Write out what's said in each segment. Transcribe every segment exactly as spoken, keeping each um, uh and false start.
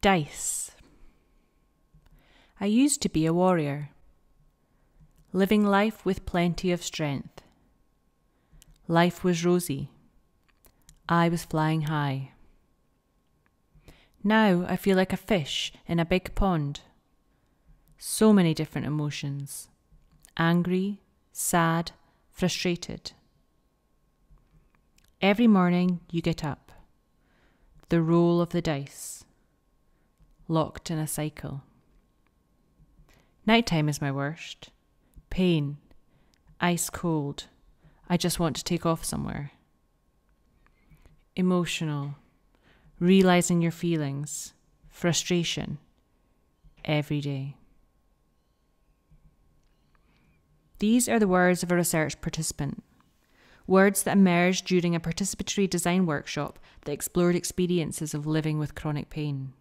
Dice. I used to be a warrior, living life with plenty of strength. Life was rosy. I was flying high. Now I feel like a fish in a big pond. So many different emotions. Angry, sad, frustrated. Every morning you get up. The roll of the dice. Locked in a cycle. Nighttime is my worst. Pain. Ice cold. I just want to take off somewhere. Emotional. Realizing your feelings. Frustration. Every day. These are the words of a research participant. Words that emerged during a participatory design workshop that explored experiences of living with chronic pain.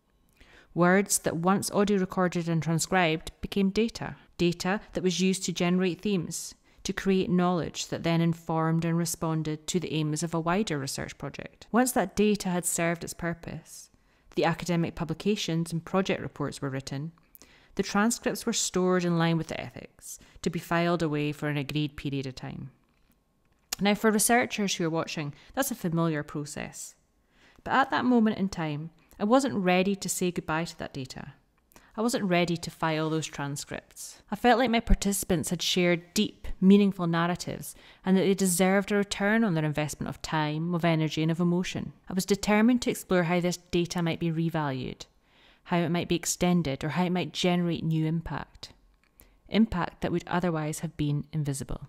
Words that once audio recorded and transcribed became data. Data that was used to generate themes, to create knowledge that then informed and responded to the aims of a wider research project. Once that data had served its purpose, the academic publications and project reports were written, the transcripts were stored in line with the ethics, to be filed away for an agreed period of time. Now, for researchers who are watching, that's a familiar process. But at that moment in time, I wasn't ready to say goodbye to that data. I wasn't ready to file those transcripts. I felt like my participants had shared deep, meaningful narratives and that they deserved a return on their investment of time, of energy and of emotion. I was determined to explore how this data might be revalued, how it might be extended, or how it might generate new impact. Impact that would otherwise have been invisible.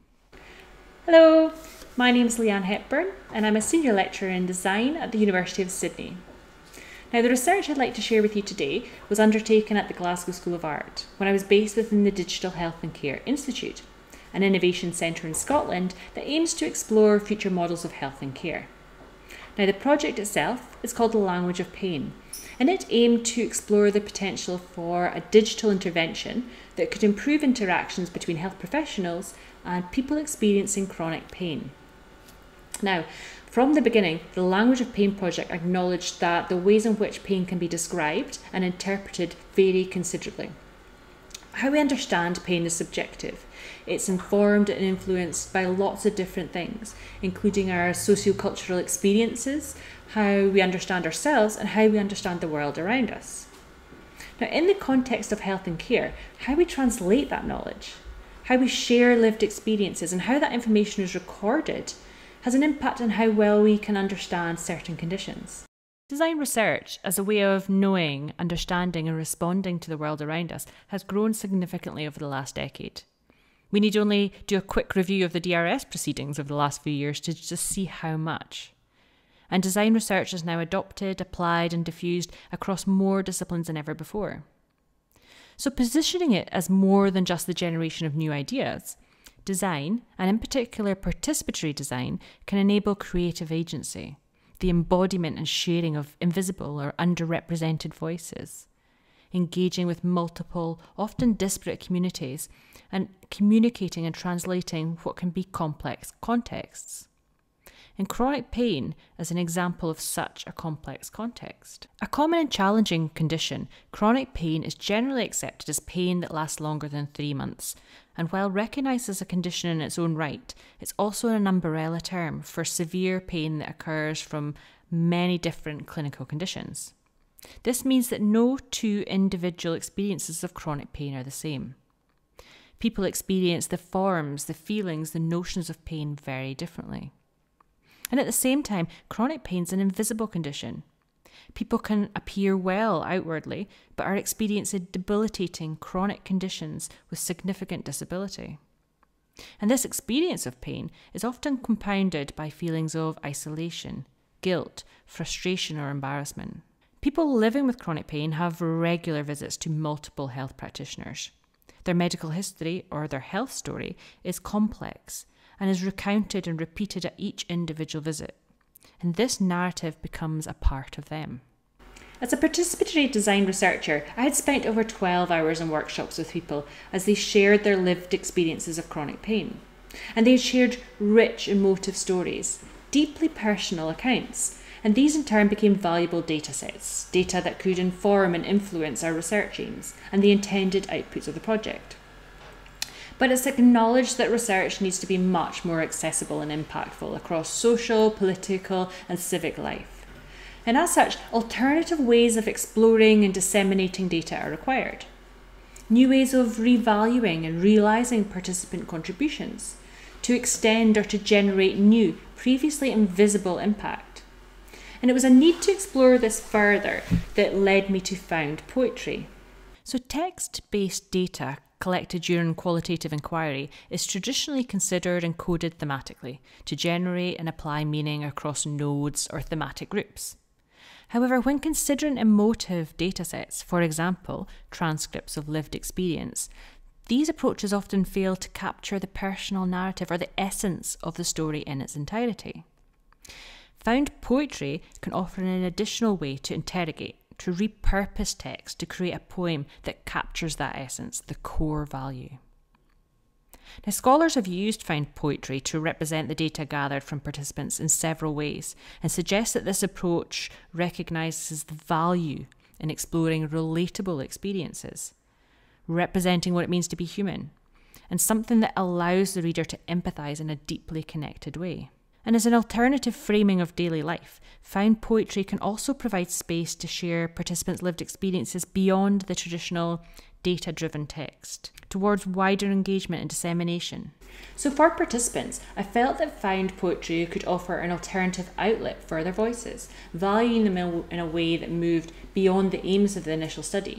Hello, my name is Leanne Hepburn and I'm a senior lecturer in design at the University of Sydney. Now, the research I'd like to share with you today was undertaken at the Glasgow School of Art when I was based within the Digital Health and Care Institute, an innovation centre in Scotland that aims to explore future models of health and care. Now, the project itself is called The Language of Pain, and it aimed to explore the potential for a digital intervention that could improve interactions between health professionals and people experiencing chronic pain. Now, from the beginning, the Language of Pain project acknowledged that the ways in which pain can be described and interpreted vary considerably. How we understand pain is subjective. It's informed and influenced by lots of different things, including our socio-cultural experiences, how we understand ourselves, and how we understand the world around us. Now, in the context of health and care, how we translate that knowledge, how we share lived experiences, and how that information is recorded has an impact on how well we can understand certain conditions. Design research as a way of knowing, understanding and responding to the world around us has grown significantly over the last decade. We need only do a quick review of the D R S proceedings over the last few years to just see how much. And design research is now adopted, applied and diffused across more disciplines than ever before. So positioning it as more than just the generation of new ideas, design, and in particular participatory design, can enable creative agency, the embodiment and sharing of invisible or underrepresented voices, engaging with multiple, often disparate communities, and communicating and translating what can be complex contexts. And chronic pain is an example of such a complex context. A common and challenging condition, chronic pain is generally accepted as pain that lasts longer than three months. And while recognised as a condition in its own right, it's also an umbrella term for severe pain that occurs from many different clinical conditions. This means that no two individual experiences of chronic pain are the same. People experience the forms, the feelings, the notions of pain very differently. And at the same time, chronic pain is an invisible condition. People can appear well outwardly, but are experiencing debilitating chronic conditions with significant disability. And this experience of pain is often compounded by feelings of isolation, guilt, frustration or embarrassment. People living with chronic pain have regular visits to multiple health practitioners. Their medical history or their health story is complex and is recounted and repeated at each individual visit. And this narrative becomes a part of them. As a participatory design researcher, I had spent over twelve hours in workshops with people as they shared their lived experiences of chronic pain. And they shared rich emotive stories, deeply personal accounts, And these in turn became valuable data sets, data that could inform and influence our research aims and the intended outputs of the project. But it's acknowledged that research needs to be much more accessible and impactful across social, political, and civic life. And as such, alternative ways of exploring and disseminating data are required. New ways of revaluing and realising participant contributions to extend or to generate new, previously invisible impact. And it was a need to explore this further that led me to found poetry. So text-based data collected during qualitative inquiry is traditionally considered and coded thematically to generate and apply meaning across nodes or thematic groups. However, when considering emotive datasets, for example, transcripts of lived experience, these approaches often fail to capture the personal narrative or the essence of the story in its entirety. Found poetry can offer an additional way to interrogate, to repurpose text to create a poem that captures that essence, the core value. Now, scholars have used found poetry to represent the data gathered from participants in several ways and suggest that this approach recognises the value in exploring relatable experiences, representing what it means to be human, and something that allows the reader to empathise in a deeply connected way. And as an alternative framing of daily life, found poetry can also provide space to share participants' lived experiences beyond the traditional data-driven text, towards wider engagement and dissemination. So for participants, I felt that found poetry could offer an alternative outlet for their voices, valuing them in a way that moved beyond the aims of the initial study.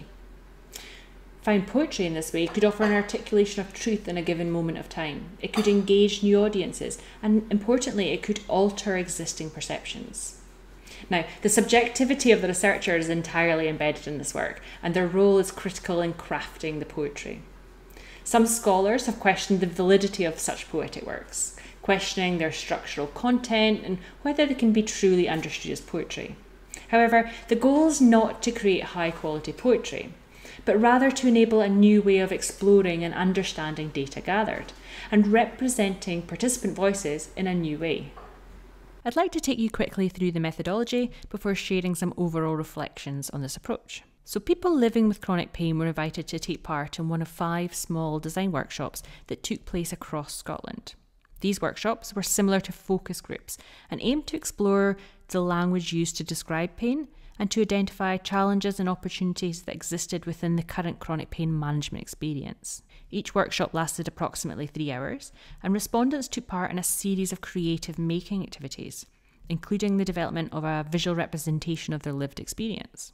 Found poetry in this way could offer an articulation of truth in a given moment of time. It could engage new audiences, and importantly, it could alter existing perceptions. Now, the subjectivity of the researcher is entirely embedded in this work, and their role is critical in crafting the poetry. Some scholars have questioned the validity of such poetic works, questioning their structural content and whether they can be truly understood as poetry. However, the goal is not to create high-quality poetry, but rather to enable a new way of exploring and understanding data gathered, and representing participant voices in a new way. I'd like to take you quickly through the methodology before sharing some overall reflections on this approach. So people living with chronic pain were invited to take part in one of five small design workshops that took place across Scotland. These workshops were similar to focus groups and aimed to explore the language used to describe pain and to identify challenges and opportunities that existed within the current chronic pain management experience. Each workshop lasted approximately three hours, and respondents took part in a series of creative making activities, including the development of a visual representation of their lived experience.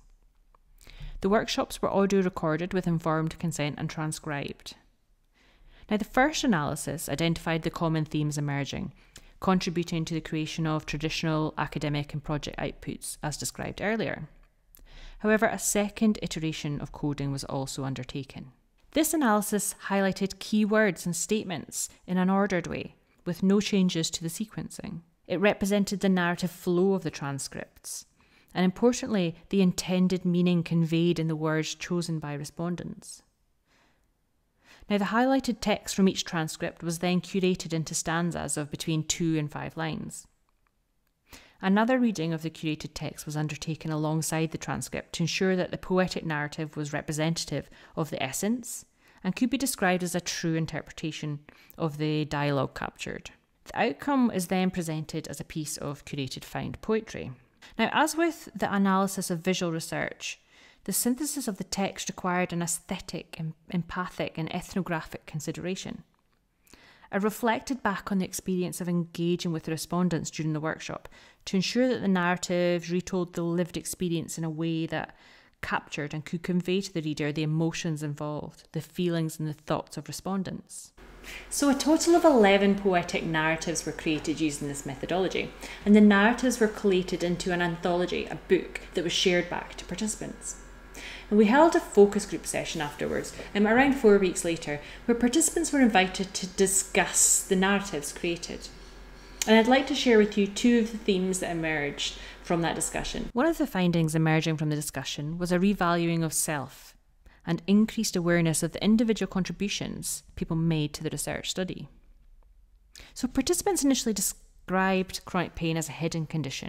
The workshops were audio recorded with informed consent and transcribed. Now, the first analysis identified the common themes emerging, contributing to the creation of traditional academic and project outputs, as described earlier. However, a second iteration of coding was also undertaken. This analysis highlighted keywords and statements in an ordered way, with no changes to the sequencing. It represented the narrative flow of the transcripts, and importantly, the intended meaning conveyed in the words chosen by respondents. Now, the highlighted text from each transcript was then curated into stanzas of between two and five lines. Another reading of the curated text was undertaken alongside the transcript to ensure that the poetic narrative was representative of the essence and could be described as a true interpretation of the dialogue captured. The outcome is then presented as a piece of curated found poetry. Now, as with the analysis of visual research, the synthesis of the text required an aesthetic, empathic, and ethnographic consideration. I reflected back on the experience of engaging with the respondents during the workshop to ensure that the narratives retold the lived experience in a way that captured and could convey to the reader the emotions involved, the feelings and the thoughts of respondents. So a total of eleven poetic narratives were created using this methodology, and the narratives were collated into an anthology, a book, that was shared back to participants. And we held a focus group session afterwards, um, around four weeks later, where participants were invited to discuss the narratives created. And I'd like to share with you two of the themes that emerged from that discussion. One of the findings emerging from the discussion was a revaluing of self and increased awareness of the individual contributions people made to the research study. So participants initially described chronic pain as a hidden condition,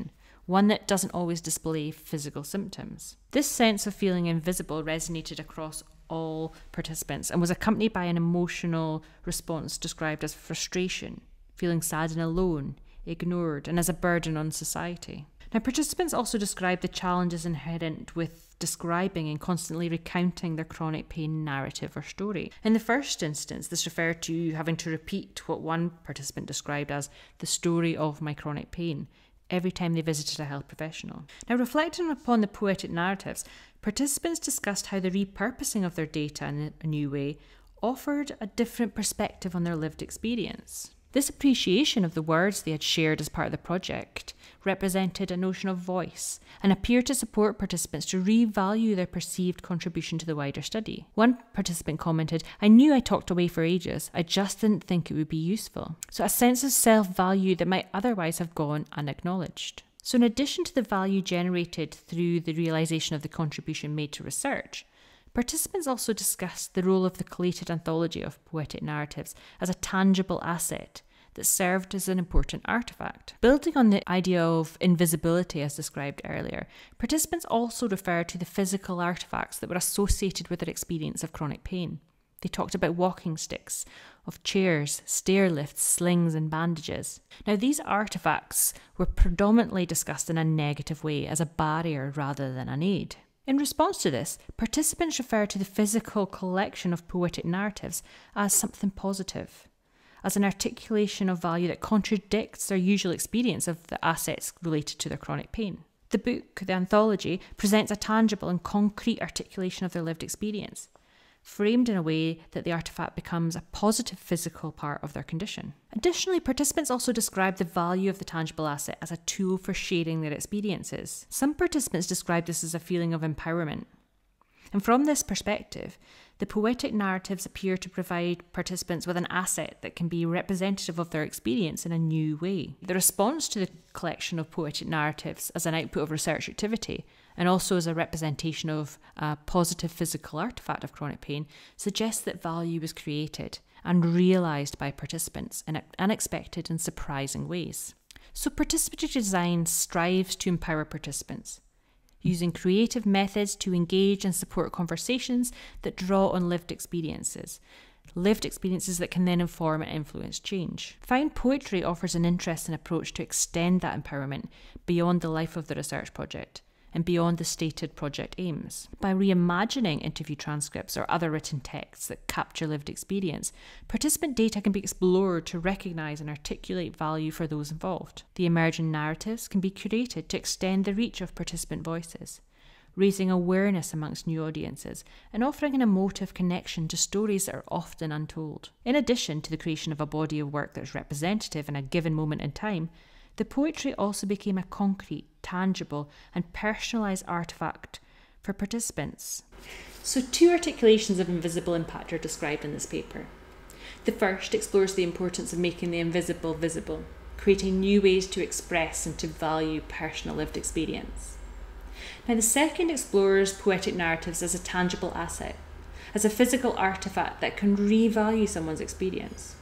one that doesn't always display physical symptoms. This sense of feeling invisible resonated across all participants and was accompanied by an emotional response described as frustration, feeling sad and alone, ignored, and as a burden on society. Now, participants also described the challenges inherent with describing and constantly recounting their chronic pain narrative or story. In the first instance, this referred to having to repeat what one participant described as the story of my chronic pain every time they visited a health professional. Now, reflecting upon the poetic narratives, participants discussed how the repurposing of their data in a new way offered a different perspective on their lived experience. This appreciation of the words they had shared as part of the project represented a notion of voice and appeared to support participants to revalue their perceived contribution to the wider study. One participant commented, "I knew I talked away for ages, I just didn't think it would be useful." So a sense of self-value that might otherwise have gone unacknowledged. So in addition to the value generated through the realisation of the contribution made to research, participants also discussed the role of the collated anthology of poetic narratives as a tangible asset that served as an important artefact. Building on the idea of invisibility as described earlier, participants also referred to the physical artefacts that were associated with their experience of chronic pain. They talked about walking sticks, of chairs, stair lifts, slings and bandages. Now, these artefacts were predominantly discussed in a negative way as a barrier rather than an aid. In response to this, participants referred to the physical collection of poetic narratives as something positive, as an articulation of value that contradicts their usual experience of the assets related to their chronic pain. The book, the anthology, presents a tangible and concrete articulation of their lived experience, framed in a way that the artefact becomes a positive physical part of their condition. Additionally, participants also described the value of the tangible asset as a tool for sharing their experiences. Some participants described this as a feeling of empowerment. And from this perspective, the poetic narratives appear to provide participants with an asset that can be representative of their experience in a new way. The response to the collection of poetic narratives as an output of research activity, and also as a representation of a positive physical artefact of chronic pain, suggests that value was created and realised by participants in unexpected and surprising ways. So participatory design strives to empower participants, using creative methods to engage and support conversations that draw on lived experiences, lived experiences that can then inform and influence change. Found Poetry offers an interesting approach to extend that empowerment beyond the life of the research project and beyond the stated project aims. By reimagining interview transcripts or other written texts that capture lived experience, participant data can be explored to recognise and articulate value for those involved. The emerging narratives can be curated to extend the reach of participant voices, raising awareness amongst new audiences and offering an emotive connection to stories that are often untold. In addition to the creation of a body of work that is representative in a given moment in time, the poetry also became a concrete, tangible and personalised artefact for participants. So two articulations of invisible impact are described in this paper. The first explores the importance of making the invisible visible, creating new ways to express and to value personal lived experience. Now the second explores poetic narratives as a tangible asset, as a physical artefact that can revalue someone's experience.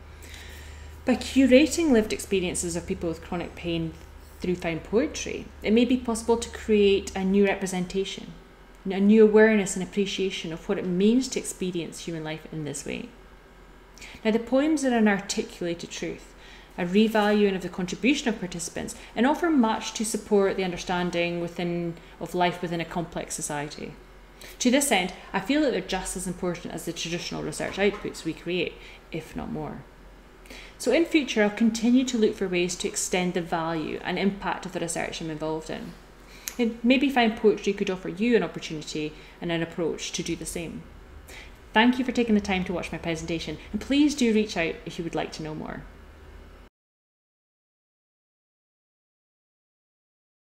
By curating lived experiences of people with chronic pain through Found Poetry, it may be possible to create a new representation, a new awareness and appreciation of what it means to experience human life in this way. Now, the poems are an articulated truth, a revaluing of the contribution of participants, and offer much to support the understanding within, of life within a complex society. To this end, I feel that they're just as important as the traditional research outputs we create, if not more. So in future, I'll continue to look for ways to extend the value and impact of the research I'm involved in. And maybe Found Poetry could offer you an opportunity and an approach to do the same. Thank you for taking the time to watch my presentation, and please do reach out if you would like to know more.